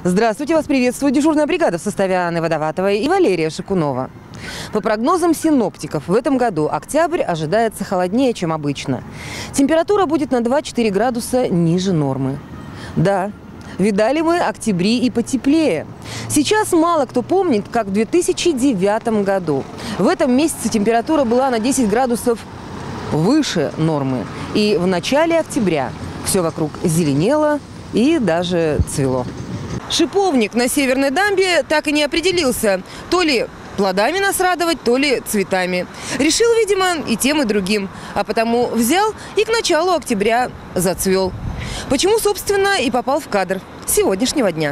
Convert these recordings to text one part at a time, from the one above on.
Здравствуйте, вас приветствует дежурная бригада в составе Анны Водоватовой и Валерия Шикунова. По прогнозам синоптиков, в этом году октябрь ожидается холоднее, чем обычно. Температура будет на 2-4 градуса ниже нормы. Да, видали мы октябри и потеплее. Сейчас мало кто помнит, как в 2009 году. В этом месяце температура была на 10 градусов выше нормы. И в начале октября все вокруг зеленело и даже цвело. Шиповник на Северной дамбе так и не определился. То ли плодами нас радовать, то ли цветами. Решил, видимо, и тем, и другим. А потому взял и к началу октября зацвел. Почему, собственно, и попал в кадр сегодняшнего дня.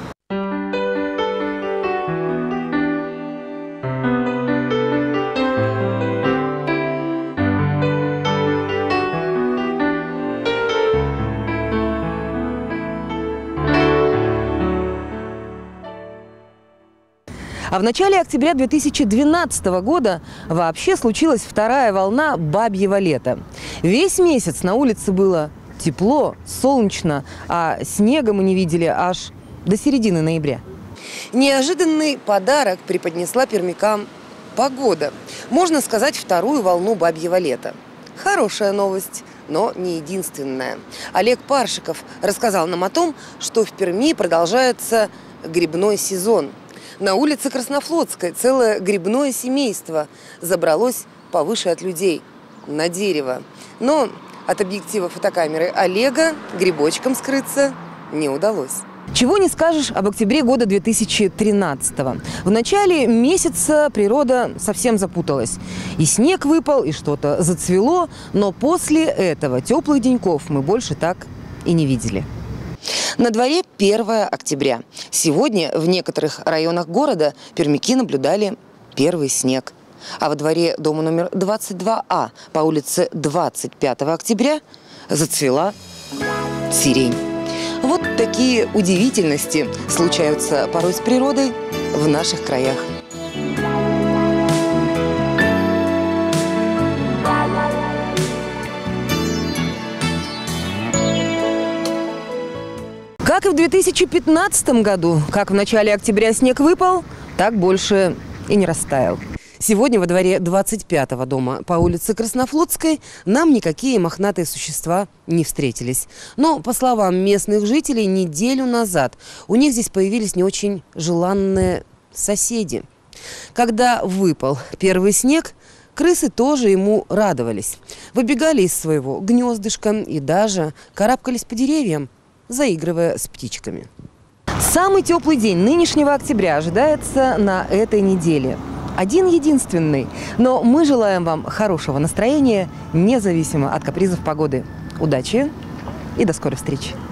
А в начале октября 2012 года вообще случилась вторая волна бабьего лета. Весь месяц на улице было тепло, солнечно, а снега мы не видели аж до середины ноября. Неожиданный подарок преподнесла пермякам погода. Можно сказать, вторую волну бабьего лета. Хорошая новость, но не единственная. Олег Паршиков рассказал нам о том, что в Перми продолжается грибной сезон. На улице Краснофлотской целое грибное семейство забралось повыше от людей, на дерево. Но от объектива фотокамеры Олега грибочкам скрыться не удалось. Чего не скажешь об октябре года 2013-го. В начале месяца природа совсем запуталась. И снег выпал, и что-то зацвело, но после этого теплых деньков мы больше так и не видели. На дворе 1 октября. Сегодня в некоторых районах города пермяки наблюдали первый снег. А во дворе дома номер 22А по улице 25 октября зацвела сирень. Вот такие удивительности случаются порой с природой в наших краях. Как и в 2015 году, как в начале октября снег выпал, так больше и не растаял. Сегодня во дворе 25-го дома по улице Краснофлотской нам никакие мохнатые существа не встретились. Но, по словам местных жителей, неделю назад у них здесь появились не очень желанные соседи. Когда выпал первый снег, крысы тоже ему радовались. Выбегали из своего гнездышка и даже карабкались по деревьям, заигрывая с птичками. Самый теплый день нынешнего октября ожидается на этой неделе. Один-единственный. Но мы желаем вам хорошего настроения, независимо от капризов погоды. Удачи и до скорой встречи!